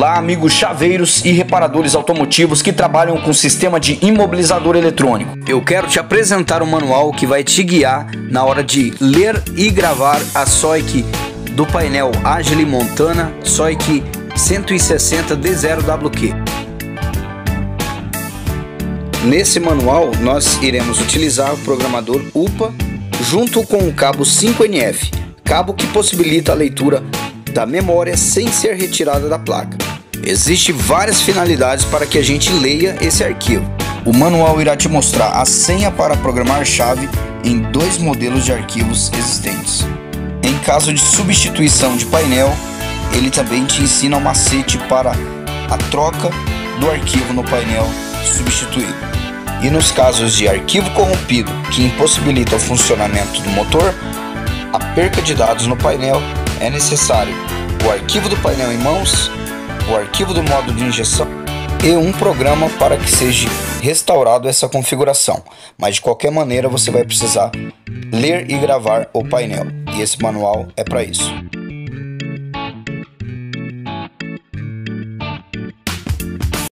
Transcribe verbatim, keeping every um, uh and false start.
Olá, amigos chaveiros e reparadores automotivos que trabalham com sistema de imobilizador eletrônico. Eu quero te apresentar um manual que vai te guiar na hora de ler e gravar a S O I C do painel Agile Montana S O I C cento e sessenta D zero W Q. Nesse manual nós iremos utilizar o programador U P A junto com o cabo cinco N F, cabo que possibilita a leitura da memória sem ser retirada da placa. Existem várias finalidades para que a gente leia esse arquivo. O manual irá te mostrar a senha para programar chave em dois modelos de arquivos existentes. Em caso de substituição de painel, ele também te ensina o macete para a troca do arquivo no painel substituído. E nos casos de arquivo corrompido que impossibilita o funcionamento do motor, a perca de dados no painel, é necessário o arquivo do painel em mãos, o arquivo do modo de injeção e um programa para que seja restaurado essa configuração. Mas de qualquer maneira você vai precisar ler e gravar o painel, e esse manual é para isso.